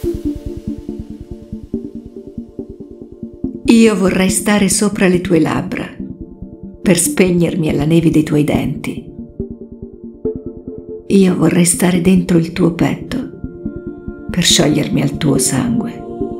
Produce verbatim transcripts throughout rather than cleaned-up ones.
Io vorrei stare sopra le tue labbra, per spegnermi alla neve dei tuoi denti. Io vorrei stare dentro il tuo petto, per sciogliermi al tuo sangue.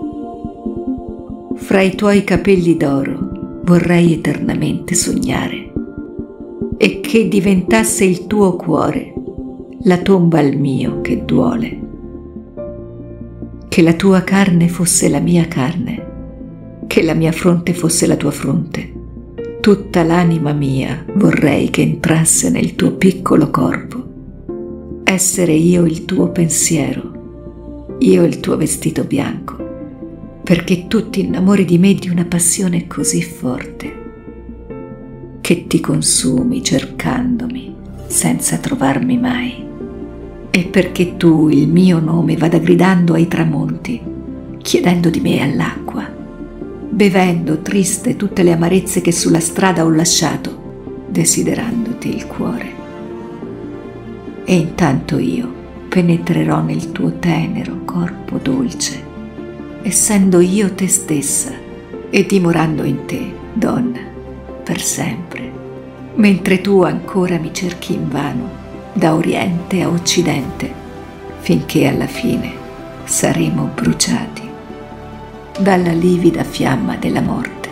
Fra i tuoi capelli d'oro vorrei eternamente sognare, e che diventasse il tuo cuore la tomba al mio che duole. Che la tua carne fosse la mia carne, che la mia fronte fosse la tua fronte. Tutta l'anima mia vorrei che entrasse nel tuo piccolo corpo, essere io il tuo pensiero, io il tuo vestito bianco, perché tu ti innamori di me di una passione così forte che ti consumi cercandomi senza trovarmi mai, e perché tu il mio nome vada gridando ai tramonti, chiedendo di me all'acqua, bevendo triste tutte le amarezze che sulla strada ho lasciato, desiderandoti il cuore. E intanto io penetrerò nel tuo tenero corpo dolce, essendo io te stessa e dimorando in te, donna, per sempre, mentre tu ancora mi cerchi invano da oriente a occidente, finché alla fine saremo bruciati dalla livida fiamma della morte.